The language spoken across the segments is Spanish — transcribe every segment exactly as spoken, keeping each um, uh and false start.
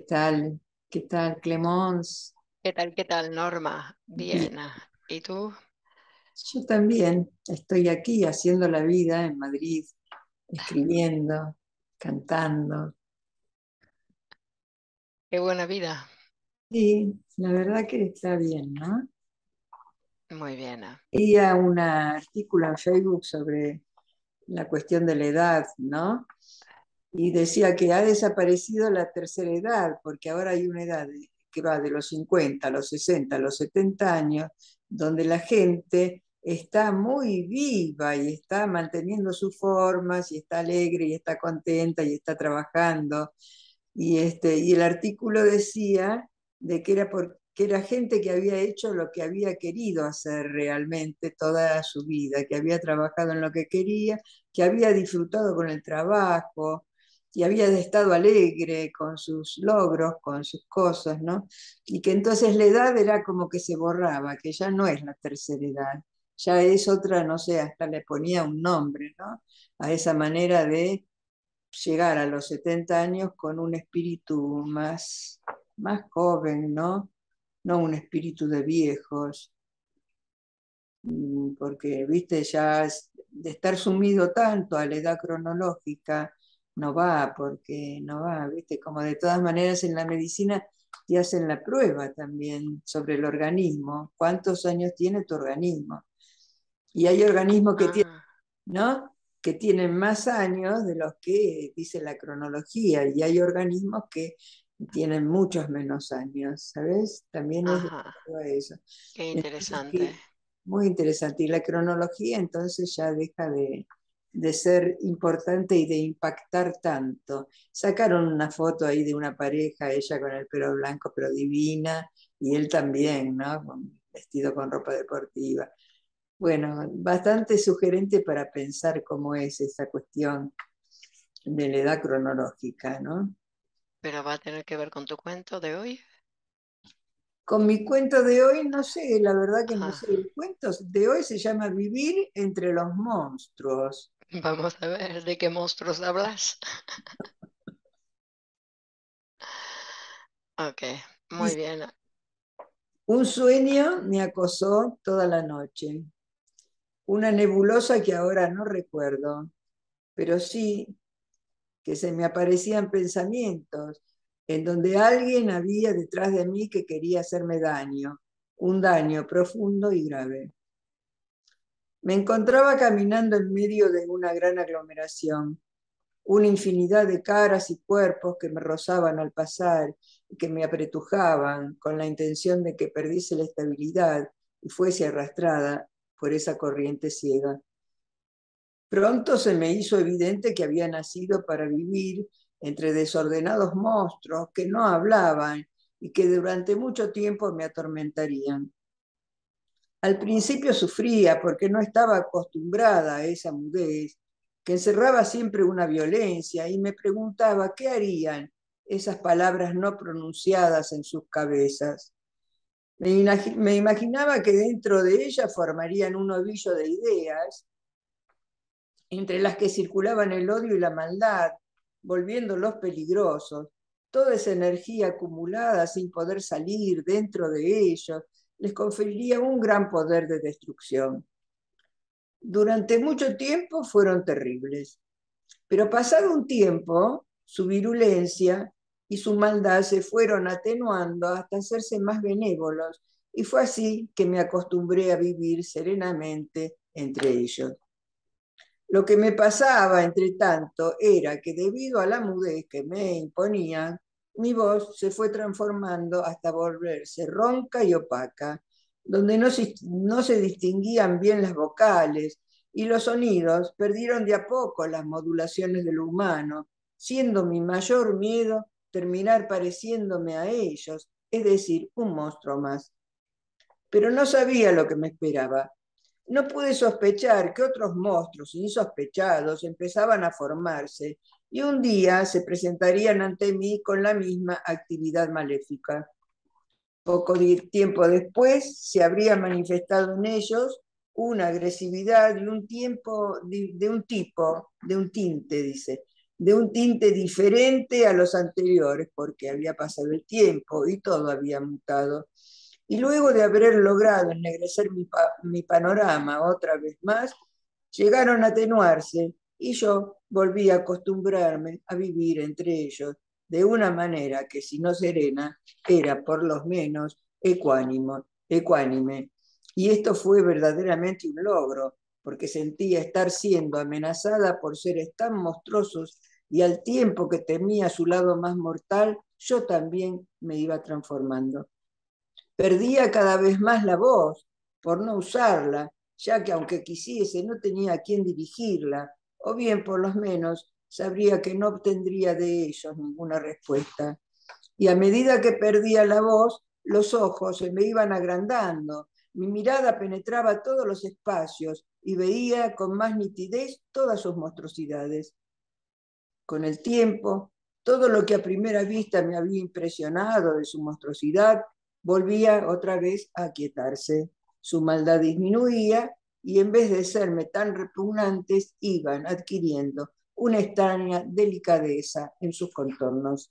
tal? ¿Qué tal, Clemons? ¿Qué tal, qué tal, Norma? Bien, Bien. ah, ¿Y tú? yo también estoy aquí haciendo la vida en Madrid, escribiendo, cantando. Qué buena vida. Sí, la verdad que está bien, ¿no? Muy bien. ah. Leía un artículo en Facebook sobre la cuestión de la edad, ¿no? Y decía que ha desaparecido la tercera edad, porque ahora hay una edad de- que va de los cincuenta a los sesenta, a los setenta años, donde la gente está muy viva y está manteniendo sus formas y está alegre y está contenta y está trabajando. Y, este, y el artículo decía de que era porque era gente que había hecho lo que había querido hacer realmente toda su vida, que había trabajado en lo que quería, que había disfrutado con el trabajo, y había estado alegre con sus logros, con sus cosas, ¿no? Y que entonces la edad era como que se borraba, que ya no es la tercera edad, ya es otra, no sé, hasta le ponía un nombre, ¿no? A esa manera de llegar a los setenta años con un espíritu más, más joven, ¿no? No un espíritu de viejos, mm, porque, viste, ya es- de estar sumido tanto a la edad cronológica, no va, porque no va, viste, como de todas maneras en la medicina te hacen la prueba también sobre el organismo, cuántos años tiene tu organismo. Y hay organismos que tienen, Ah, ¿no? Que tienen más años de los que dice la cronología, y hay organismos que tienen muchos menos años, ¿sabes? También es de ajá. acuerdo a eso. Qué Entonces, interesante. que, muy interesante. Y la cronología entonces ya deja de, de ser importante y de impactar tanto. Sacaron una foto ahí de una pareja, ella con el pelo blanco pero divina, y él también, ¿no? Con- vestido con ropa deportiva. Bueno, bastante sugerente para pensar cómo es esa cuestión de la edad cronológica, ¿no? ¿Pero va a tener que ver con tu cuento de hoy? Con mi cuento de hoy, no sé, la verdad que no sé. Ah, El cuento de hoy se llama Vivir entre los monstruos. vamos a ver de qué monstruos hablas. Ok, muy Dice, bien. un sueño me acosó toda la noche, una nebulosa que ahora no recuerdo, pero sí que se me aparecían pensamientos en donde alguien había detrás de mí que quería hacerme daño, un daño profundo y grave. Me encontraba caminando en medio de una gran aglomeración, una infinidad de caras y cuerpos que me rozaban al pasar y que me apretujaban con la intención de que perdiese la estabilidad y fuese arrastrada por esa corriente ciega. Pronto se me hizo evidente que había nacido para vivir entre desordenados monstruos que no hablaban y que durante mucho tiempo me atormentarían. Al principio sufría porque no estaba acostumbrada a esa mudez, que encerraba siempre una violencia, y me preguntaba qué harían esas palabras no pronunciadas en sus cabezas. Me, me imaginaba que dentro de ellas formarían un ovillo de ideas entre las que circulaban el odio y la maldad, volviéndolos peligrosos. Toda esa energía acumulada sin poder salir dentro de ellos les conferiría un gran poder de destrucción. Durante mucho tiempo fueron terribles, pero pasado un tiempo, su virulencia y su maldad se fueron atenuando hasta hacerse más benévolos, y fue así que me acostumbré a vivir serenamente entre ellos. Lo que me pasaba, entre tanto, era que debido a la mudez que me imponían, mi voz se fue transformando hasta volverse ronca y opaca, donde no se, no se distinguían bien las vocales y los sonidos perdieron de a poco las modulaciones de lo humano, siendo mi mayor miedo terminar pareciéndome a ellos, es decir, un monstruo más. Pero no sabía lo que me esperaba. No pude sospechar que otros monstruos insospechados empezaban a formarse y un día se presentarían ante mí con la misma actividad maléfica. Poco tiempo después se habría manifestado en ellos una agresividad de un tiempo, de, de un tipo, de un tinte, dice, de un tinte diferente a los anteriores, porque había pasado el tiempo y todo había mutado. Y luego de haber logrado ennegrecer mi, pa mi panorama otra vez más, llegaron a atenuarse y yo volví a acostumbrarme a vivir entre ellos de una manera que, si no serena, era por lo menos ecuánimo, ecuánime. Y esto fue verdaderamente un logro, porque sentía estar siendo amenazada por seres tan monstruosos y al tiempo que temía su lado más mortal, yo también me iba transformando. Perdía cada vez más la voz por no usarla, ya que aunque quisiese no tenía a quién dirigirla, o bien por lo menos sabría que no obtendría de ellos ninguna respuesta. Y a medida que perdía la voz, los ojos se me iban agrandando, mi mirada penetraba todos los espacios y veía con más nitidez todas sus monstruosidades. Con el tiempo, todo lo que a primera vista me había impresionado de su monstruosidad volvía otra vez a aquietarse. Su maldad disminuía y en vez de serme tan repugnantes, iban adquiriendo una extraña delicadeza en sus contornos.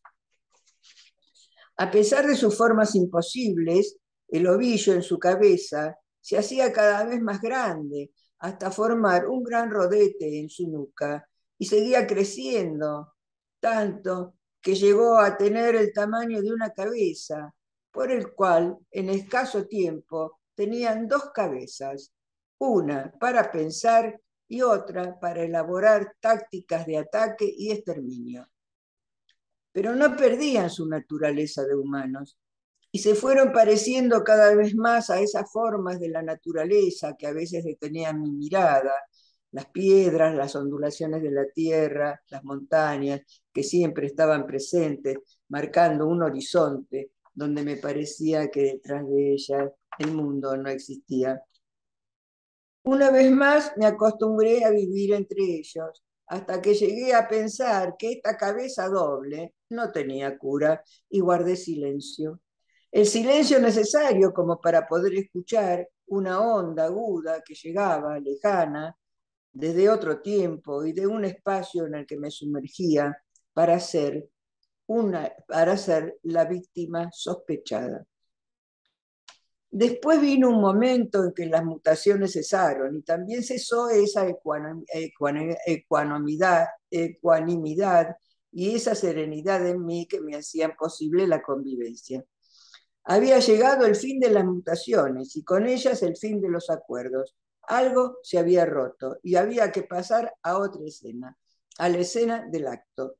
A pesar de sus formas imposibles, el ovillo en su cabeza se hacía cada vez más grande, hasta formar un gran rodete en su nuca, y seguía creciendo, tanto que llegó a tener el tamaño de una cabeza, por el cual en escaso tiempo tenían dos cabezas, una para pensar y otra para elaborar tácticas de ataque y exterminio. Pero no perdían su naturaleza de humanos y se fueron pareciendo cada vez más a esas formas de la naturaleza que a veces detenían mi mirada, las piedras, las ondulaciones de la tierra, las montañas, que siempre estaban presentes, marcando un horizonte donde me parecía que detrás de ellas el mundo no existía. Una vez más me acostumbré a vivir entre ellos, hasta que llegué a pensar que esta cabeza doble no tenía cura y guardé silencio. El silencio necesario como para poder escuchar una onda aguda que llegaba, lejana, desde otro tiempo y de un espacio en el que me sumergía para ser, una, para ser la víctima sospechada. Después vino un momento en que las mutaciones cesaron y también cesó esa ecuanimidad, ecuanimidad y esa serenidad en mí que me hacían posible la convivencia. Había llegado el fin de las mutaciones y con ellas el fin de los acuerdos. Algo se había roto y había que pasar a otra escena, a la escena del acto.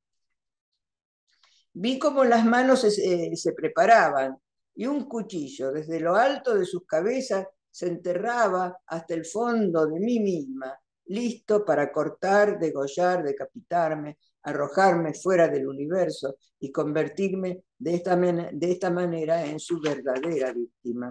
Vi cómo las manos se, eh, se preparaban y un cuchillo desde lo alto de sus cabezas se enterraba hasta el fondo de mí misma, listo para cortar, degollar, decapitarme, arrojarme fuera del universo y convertirme de esta, de esta manera en su verdadera víctima.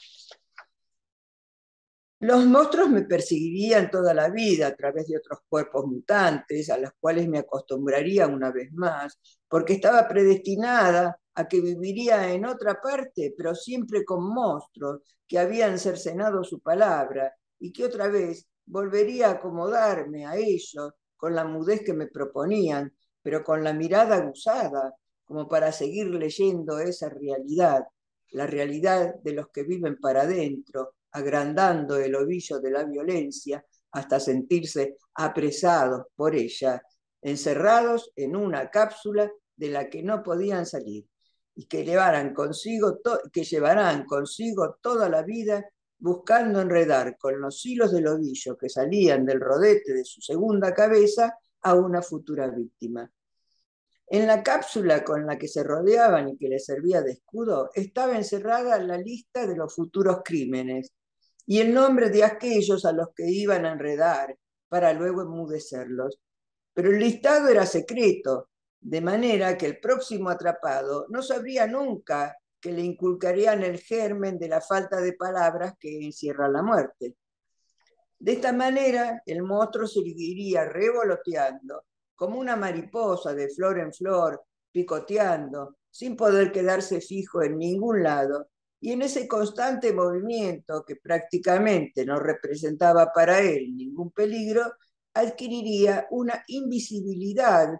Los monstruos me perseguirían toda la vida a través de otros cuerpos mutantes, a los cuales me acostumbraría una vez más, porque estaba predestinada a que viviría en otra parte, pero siempre con monstruos que habían cercenado su palabra, y que otra vez volvería a acomodarme a ellos con la mudez que me proponían, pero con la mirada aguzada, como para seguir leyendo esa realidad, la realidad de los que viven para adentro, agrandando el ovillo de la violencia hasta sentirse apresados por ella, encerrados en una cápsula de la que no podían salir y que, llevaran consigo que llevarán consigo toda la vida buscando enredar con los hilos del ovillo que salían del rodete de su segunda cabeza a una futura víctima. En la cápsula con la que se rodeaban y que les servía de escudo estaba encerrada la lista de los futuros crímenes y el nombre de aquellos a los que iban a enredar para luego enmudecerlos. Pero el listado era secreto, de manera que el próximo atrapado no sabría nunca que le inculcarían el germen de la falta de palabras que encierra la muerte. De esta manera, el monstruo seguiría revoloteando como una mariposa de flor en flor, picoteando, sin poder quedarse fijo en ningún lado, y en ese constante movimiento que prácticamente no representaba para él ningún peligro, adquiriría una invisibilidad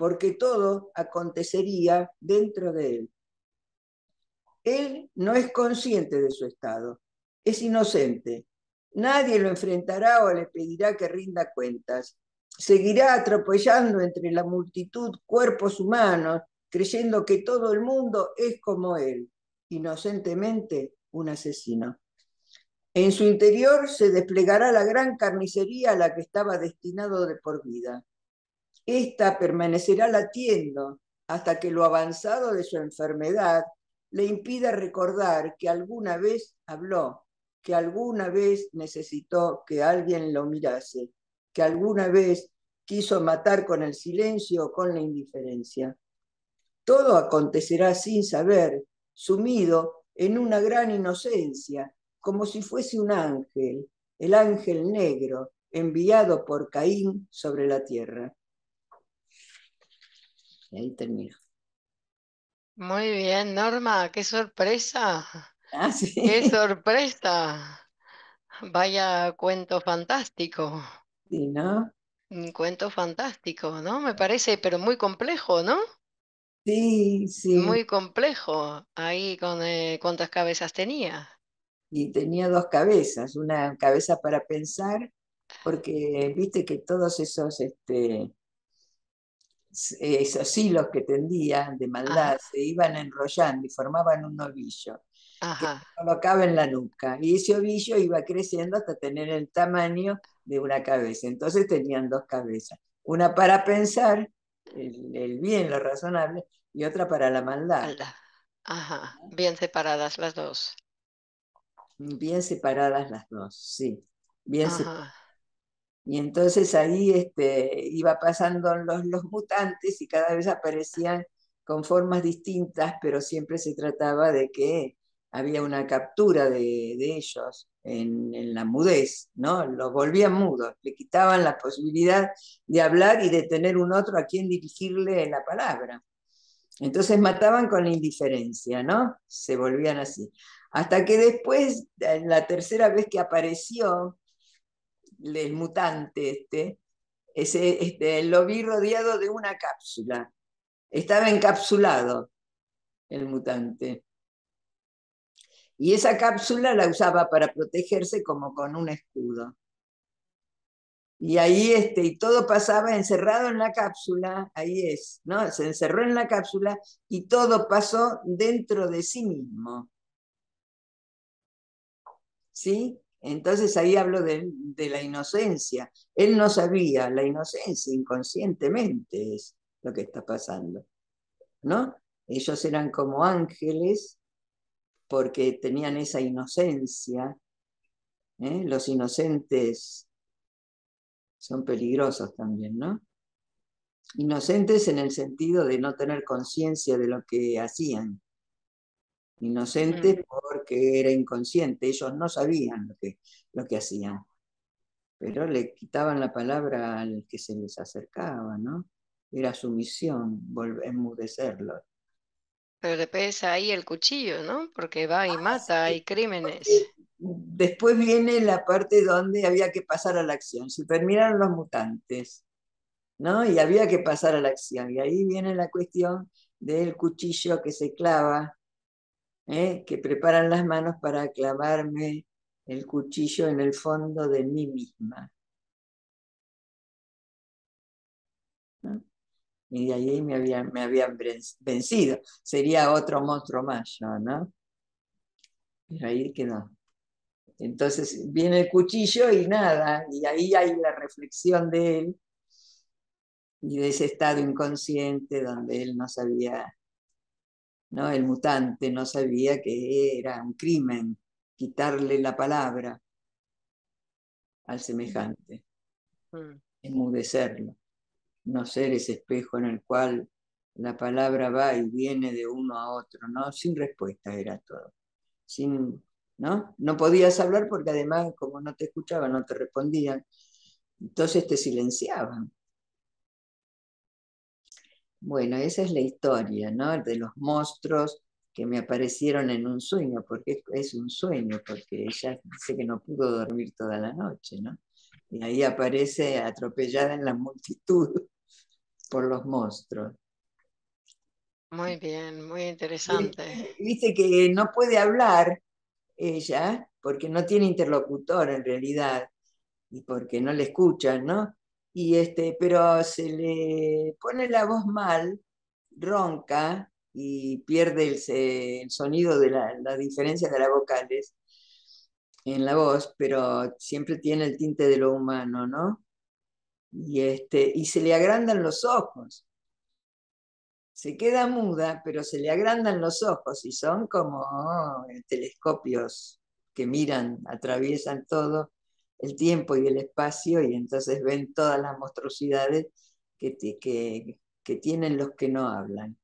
porque todo acontecería dentro de él. Él no es consciente de su estado, es inocente. Nadie lo enfrentará o le pedirá que rinda cuentas. Seguirá atropellando entre la multitud cuerpos humanos, creyendo que todo el mundo es como él, inocentemente un asesino. En su interior se desplegará la gran carnicería a la que estaba destinado de por vida. Esta permanecerá latiendo hasta que lo avanzado de su enfermedad le impida recordar que alguna vez habló, que alguna vez necesitó que alguien lo mirase, que alguna vez quiso matar con el silencio o con la indiferencia. Todo acontecerá sin saber, sumido en una gran inocencia, como si fuese un ángel, el ángel negro, enviado por Caín sobre la tierra. Y ahí termino. Muy bien, Norma, qué sorpresa. Ah, Qué sí, sorpresa. Vaya cuento fantástico. sí, ¿no? Un cuento fantástico, ¿no? Me parece, pero muy complejo, ¿no? Sí, sí. Muy complejo. Ahí con eh, cuántas cabezas tenía. Y tenía dos cabezas, una cabeza para pensar, porque viste que todos esos, este, esos hilos que tendía de Ajá, maldad se iban enrollando y formaban un ovillo que ajá. se colocaba en la nuca. Y ese ovillo iba creciendo hasta tener el tamaño de una cabeza. Entonces tenían dos cabezas. Una para pensar, el, el bien, lo razonable, y otra para la maldad. Alda. Ajá. Bien separadas las dos. Bien separadas las dos, sí. Bien separadas. Ajá. Y entonces ahí este, iba pasando los, los mutantes y cada vez aparecían con formas distintas, pero siempre se trataba de que había una captura de, de ellos en, en la mudez, ¿no? Los volvían mudos, le quitaban la posibilidad de hablar y de tener un otro a quien dirigirle la palabra. Entonces mataban con la indiferencia, ¿no? Se volvían así. Hasta que después, la tercera vez que apareció el mutante este, ese, este, lo vi rodeado de una cápsula. Estaba encapsulado el mutante. Y esa cápsula la usaba para protegerse como con un escudo. Y ahí este, y todo pasaba encerrado en la cápsula, ahí es, ¿no? Se encerró en la cápsula y todo pasó dentro de sí mismo. ¿Sí? Entonces ahí hablo de, de la inocencia. Él no sabía, la inocencia inconscientemente es lo que está pasando, ¿no? Ellos eran como ángeles porque tenían esa inocencia. ¿Eh? Los inocentes son peligrosos también, ¿no? Inocentes en el sentido de no tener conciencia de lo que hacían. Mm. Inocentes porque era inconsciente, ellos no sabían lo que, lo que hacían, pero le quitaban la palabra al que se les acercaba, ¿no? Era su misión, volver, enmudecerlo. Pero le pesa ahí el cuchillo, ¿no? Porque va y mata, hay crímenes. Después viene la parte donde había que pasar a la acción. Se terminaron los mutantes, ¿no? Y había que pasar a la acción. Y ahí viene la cuestión del cuchillo que se clava, ¿eh? Que preparan las manos para clavarme el cuchillo en el fondo de mí misma, ¿no? Y de ahí me habían, me habían vencido. Sería otro monstruo más yo, ¿no? Pero ahí quedó. Entonces viene el cuchillo y nada, y ahí hay la reflexión de él y de ese estado inconsciente donde él no sabía, ¿no? El mutante no sabía que era un crimen quitarle la palabra al semejante, Mm. enmudecerlo, no ser ese espejo en el cual la palabra va y viene de uno a otro, ¿no? Sin respuesta era todo. Sin, ¿no? No podías hablar porque además, como no te escuchaban, no te respondían, entonces te silenciaban. Bueno, esa es la historia, ¿no? De los monstruos que me aparecieron en un sueño, porque es un sueño, porque ella dice que no pudo dormir toda la noche, ¿no? Y ahí aparece atropellada en la multitud. por los monstruos. Muy bien, muy Y interesante. este, viste que no puede hablar ella, porque no tiene interlocutor en realidad, y porque no le escuchan, ¿no? Y este, pero se le pone la voz mal, ronca, y pierde el, se- el sonido de la, la diferencia de las vocales en la voz, pero siempre tiene el tinte de lo humano, ¿no? Y, este, y se le agrandan los ojos. Se queda muda, pero se le agrandan los ojos y son como oh, telescopios que miran, atraviesan todo el tiempo y el espacio y entonces ven todas las monstruosidades que, que, que tienen los que no hablan.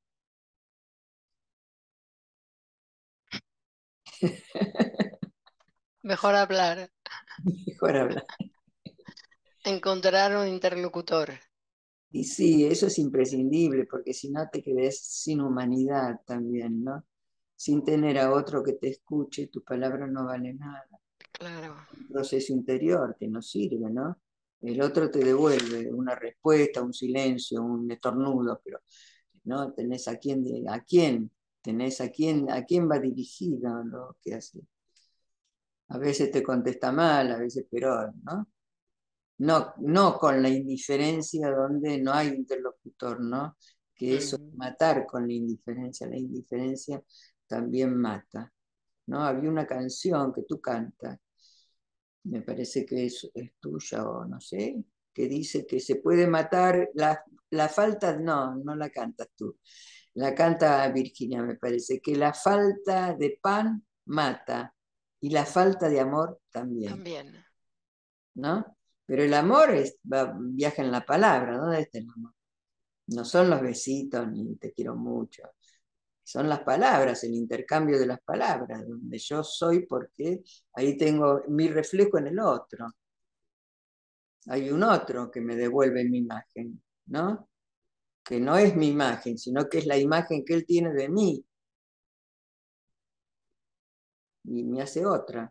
Mejor hablar, Mejor hablar. encontrar un interlocutor. Y sí, eso es imprescindible, porque si no te quedas sin humanidad también, ¿no? Sin tener a otro que te escuche, tu palabra no vale nada. Claro. Un proceso interior que no sirve, ¿no? El otro te devuelve una respuesta, un silencio, un estornudo, pero no tenés a quién, a quién, tenés a quién, a quién va dirigido lo que hace. A veces te contesta mal, a veces peor, ¿no? No, no con la indiferencia donde no hay interlocutor, ¿no? Que eso es Mm. matar con la indiferencia. La indiferencia también mata, ¿no? Había una canción que tú cantas, me parece que es, es tuya o no sé, que dice que se puede matar la, la falta, no, no la cantas tú, la canta Virginia, me parece, que la falta de pan mata y la falta de amor también, También. ¿no? Pero el amor es, va, viaja en la palabra, ¿dónde está el amor? No son los besitos ni te quiero mucho, son las palabras, el intercambio de las palabras, donde yo soy porque ahí tengo mi reflejo en el otro. Hay un otro que me devuelve mi imagen, ¿no? Que no es mi imagen, sino que es la imagen que él tiene de mí y me hace otra,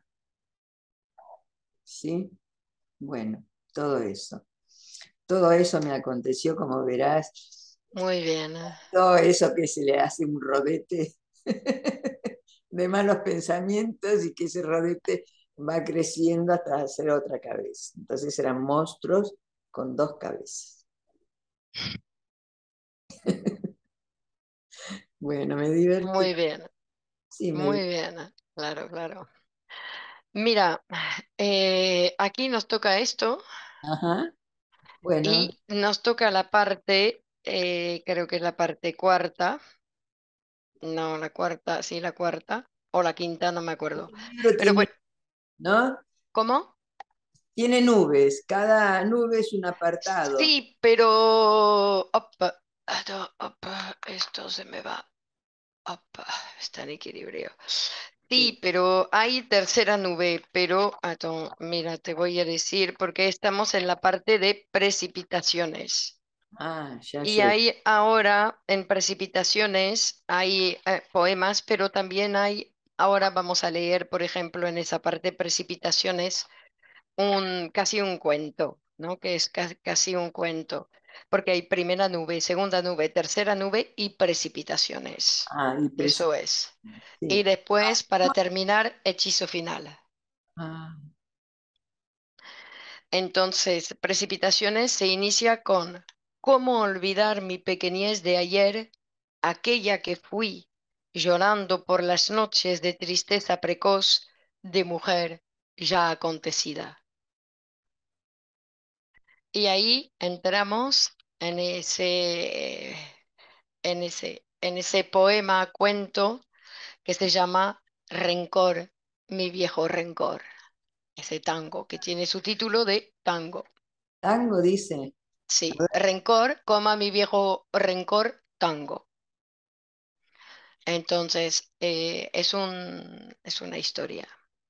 ¿sí? Bueno, todo eso. Todo eso me aconteció, como verás, Muy bien. todo eso que se le hace un rodete de malos pensamientos y que ese rodete va creciendo hasta hacer otra cabeza. Entonces eran monstruos con dos cabezas. Bueno, me divertí. Muy bien. Sí, me Muy divertí. bien. Claro, claro. Mira, eh, aquí nos toca esto Ajá. Bueno, y nos toca la parte, eh, creo que es la parte cuarta. No, la cuarta, sí, la cuarta. O la quinta, no me acuerdo. el libro Pero tiene, bueno, ¿no? ¿cómo? Tiene nubes, cada nube es un apartado. Sí, pero... Opa, esto, opa, esto se me va. Opa, está en equilibrio. Sí. Sí, pero hay tercera nube, pero ato- mira, te voy a decir porque estamos en la parte de precipitaciones. Ah, ya Y sé. hay ahora en precipitaciones, hay eh, poemas, pero también hay, ahora vamos a leer, por ejemplo, en esa parte de precipitaciones, un, casi un cuento, ¿no? Que es ca- casi un cuento, porque hay primera nube, segunda nube, tercera nube y precipitaciones. Ah, y presi- Eso es. Y sí. después, para terminar, hechizo final. Ah, Entonces, precipitaciones se inicia con ¿cómo olvidar mi pequeñez de ayer, aquella que fui llorando por las noches de tristeza precoz de mujer ya acontecida? Y ahí entramos en ese, en ese, en ese poema, cuento que se llama Rencor, mi viejo rencor. Ese tango que tiene su título de tango. tango dice. A Sí, ver, rencor, coma mi viejo rencor, tango. Entonces, eh, es un, es una historia.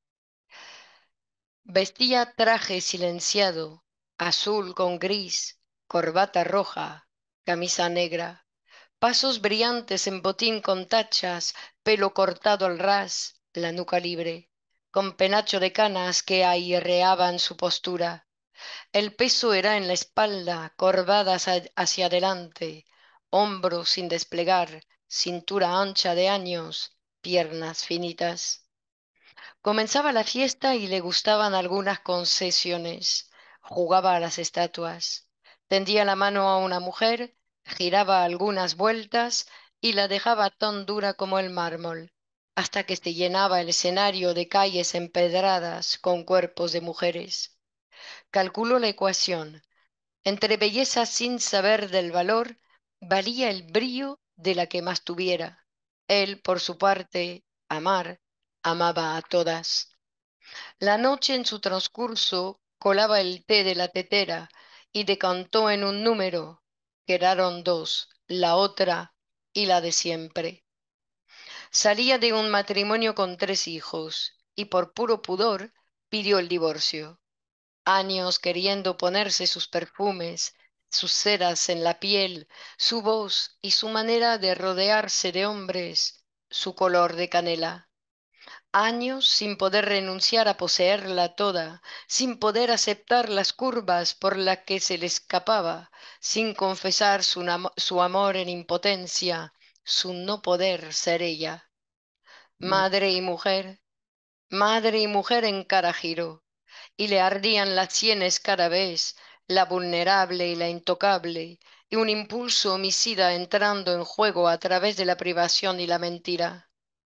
Vestía traje silenciado, azul con gris, corbata roja, camisa negra, pasos brillantes en botín con tachas, pelo cortado al ras, la nuca libre, con penacho de canas que airreaban su postura. El peso era en la espalda, corvada hacia hacia adelante, hombros sin desplegar, cintura ancha de años, piernas finitas. Comenzaba la fiesta y le gustaban algunas concesiones. Jugaba a las estatuas. Tendía la mano a una mujer, giraba algunas vueltas y la dejaba tan dura como el mármol, hasta que se llenaba el escenario de calles empedradas con cuerpos de mujeres. Calculó la ecuación. Entre belleza sin saber del valor, valía el brillo de la que más tuviera. Él, por su parte, amar, amaba a todas. La noche en su transcurso colaba el té de la tetera y decantó en un número. Quedaron dos, la otra y la de siempre. Salía de un matrimonio con tres hijos y por puro pudor pidió el divorcio. Años queriendo ponerse sus perfumes, sus ceras en la piel, su voz y su manera de rodearse de hombres, su color de canela. Años sin poder renunciar a poseerla toda, sin poder aceptar las curvas por las que se le escapaba, sin confesar su, namo- su amor en impotencia, su no poder ser ella. Mm. Madre y mujer, madre y mujer en cada giro, y le ardían las sienes cada vez, la vulnerable y la intocable, y un impulso homicida entrando en juego a través de la privación y la mentira.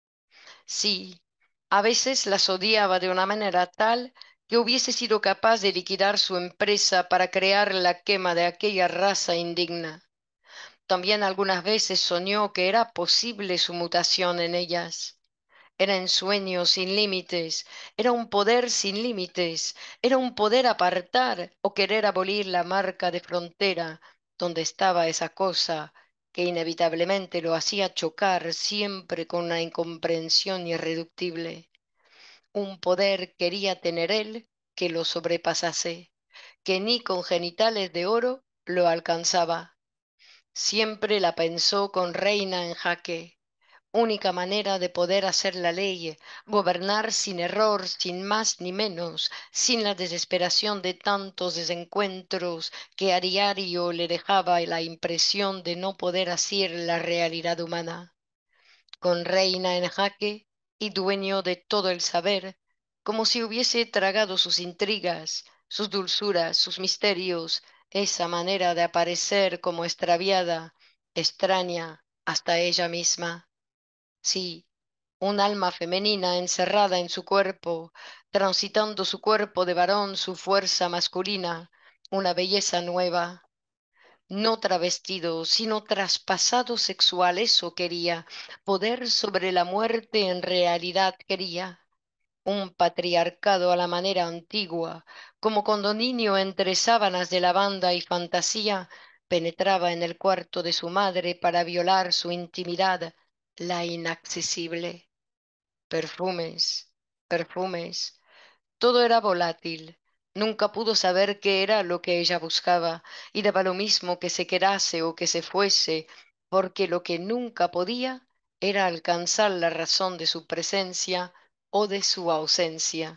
Sí, a veces las odiaba de una manera tal que hubiese sido capaz de liquidar su empresa para crear la quema de aquella raza indigna. También algunas veces soñó que era posible su mutación en ellas. Era ensueño sin límites, era un poder sin límites, era un poder apartar o querer abolir la marca de frontera donde estaba esa cosa que inevitablemente lo hacía chocar siempre con una incomprensión irreductible. Un poder quería tener él que lo sobrepasase, que ni con genitales de oro lo alcanzaba. Siempre la pensó con reina en jaque, única manera de poder hacer la ley, gobernar sin error, sin más ni menos, sin la desesperación de tantos desencuentros que a diario le dejaba la impresión de no poder asir la realidad humana. Con reina en jaque y dueño de todo el saber, como si hubiese tragado sus intrigas, sus dulzuras, sus misterios, esa manera de aparecer como extraviada, extraña hasta ella misma. Sí, un alma femenina encerrada en su cuerpo, transitando su cuerpo de varón, su fuerza masculina, una belleza nueva, no travestido, sino traspasado sexual, eso quería, poder sobre la muerte en realidad quería. Un patriarcado a la manera antigua, como cuando niño entre sábanas de lavanda y fantasía penetraba en el cuarto de su madre para violar su intimidad, la inaccesible. Perfumes, perfumes, todo era volátil. Nunca pudo saber qué era lo que ella buscaba, y daba lo mismo que se quedase o que se fuese, porque lo que nunca podía era alcanzar la razón de su presencia o de su ausencia.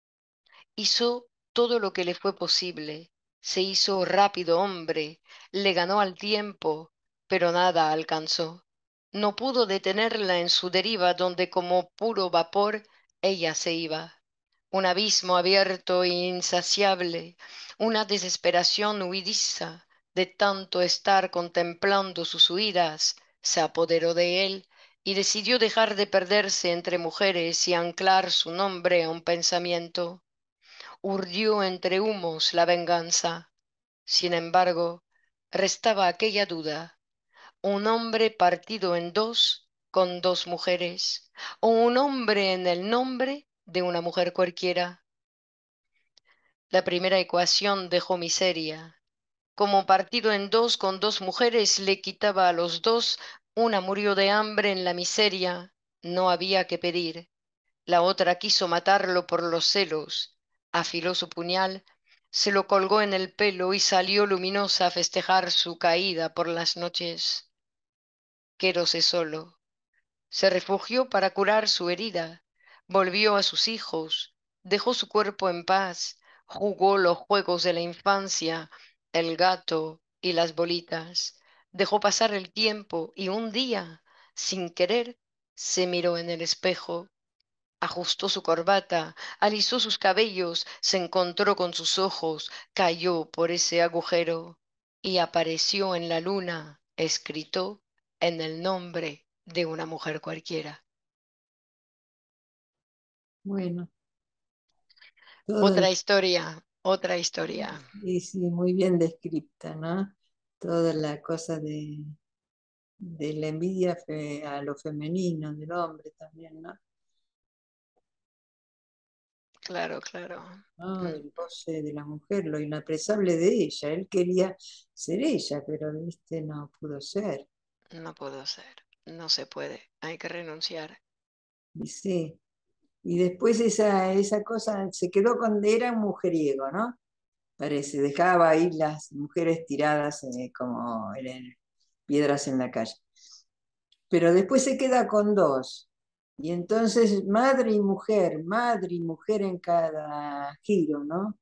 Hizo todo lo que le fue posible, se hizo rápido hombre, le ganó al tiempo, pero nada alcanzó. No pudo detenerla en su deriva donde como puro vapor ella se iba. Un abismo abierto e insaciable, una desesperación huidiza de tanto estar contemplando sus huidas, se apoderó de él y decidió dejar de perderse entre mujeres y anclar su nombre a un pensamiento. Urdió entre humos la venganza. Sin embargo, restaba aquella duda: un hombre partido en dos con dos mujeres, o un hombre en el nombre de una mujer cualquiera. La primera ecuación dejó miseria. Como partido en dos con dos mujeres le quitaba a los dos, una murió de hambre en la miseria, no había que pedir. La otra quiso matarlo por los celos, afiló su puñal, se lo colgó en el pelo y salió luminosa a festejar su caída por las noches. Quedóse solo. Se refugió para curar su herida, volvió a sus hijos, dejó su cuerpo en paz, Jugó los juegos de la infancia, el gato y las bolitas. Dejó pasar el tiempo y un día, sin querer, se miró en el espejo, ajustó su corbata, alisó sus cabellos, se encontró con sus ojos, cayó por ese agujero y apareció en la luna, escrito en el nombre de una mujer cualquiera. Bueno, todo el- Otra historia, otra historia. sí, sí, muy bien descripta, ¿no? Toda la cosa de, de la envidia fe- a lo femenino, del hombre también, ¿no? Claro, claro. ¿No? Mm, Del goce de la mujer, lo inapresable de ella. Él quería ser ella, pero viste, no pudo ser. No puedo ser, no se puede, hay que renunciar. Y sí. Y después esa, esa cosa se quedó con, era un mujeriego, ¿no? Parece, dejaba ahí las mujeres tiradas eh, como en piedras en la calle. Pero después se queda con dos. Y entonces madre y mujer, madre y mujer en cada giro, ¿no?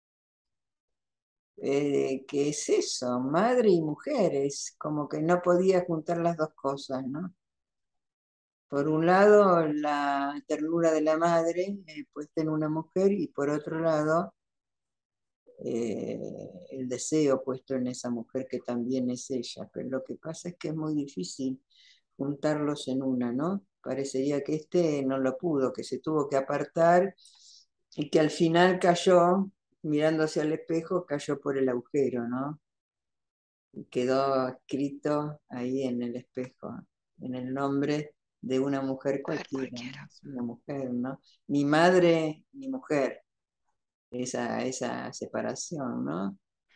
Eh, ¿qué es eso? Madre y mujer, es como que no podía juntar las dos cosas, ¿no? Por un lado, la ternura de la madre eh, puesta en una mujer y por otro lado, eh, el deseo puesto en esa mujer que también es ella. Pero lo que pasa es que es muy difícil juntarlos en una, ¿no? Parecería que este no lo pudo, que se tuvo que apartar y que al final cayó, mirando hacia el espejo, cayó por el agujero, ¿no? Y quedó escrito ahí en el espejo, en el nombre de una mujer Mujer cualquiera, ¿no? cualquiera. Es una mujer, ¿no? Ni madre ni mujer, esa, esa separación, ¿no?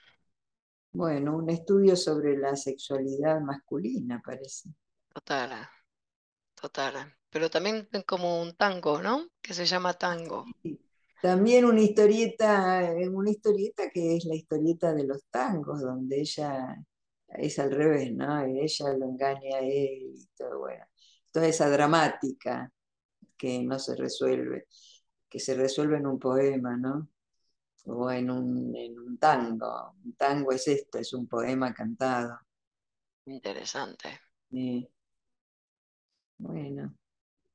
Bueno, un estudio sobre la sexualidad masculina, parece. Total, total. Pero también como un tango, ¿no? Que se llama tango. Y también una historieta, eh, una historieta que es la historieta de los tangos, donde ella es al revés, ¿no? Ella lo engaña a él y todo, bueno, toda esa dramática que no se resuelve, que se resuelve en un poema, ¿no? O en un, en un tango. Un tango es esto, es un poema cantado. Interesante. Eh, bueno,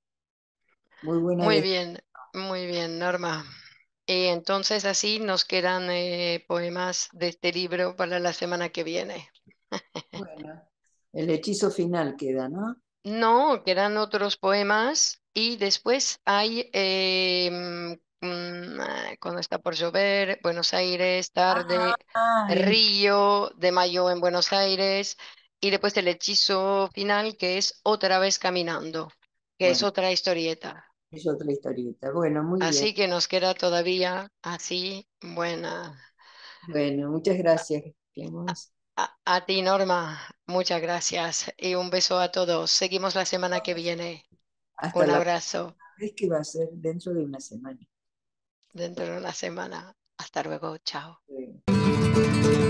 muy buena Muy de... bien, muy bien, Norma. Y entonces así nos quedan eh, poemas de este libro para la semana que viene. Bueno, el hechizo final queda, ¿no? No, que eran otros poemas y después hay eh, mm, mm, ah, Cuando está por llover, Buenos Aires, tarde, Ah, en- Río de Mayo en Buenos Aires y después el hechizo final que es Otra vez caminando, que es bueno, otra historieta. es otra historieta. Bueno, muy bien. Así que nos queda todavía así buena. Bueno, muchas gracias. Quedamos A, a ti, Norma, muchas gracias y un beso a todos. Seguimos la semana que viene. hasta Un la abrazo. vez que va a ser dentro de una semana. Dentro de una semana. Hasta luego, chao. Bueno.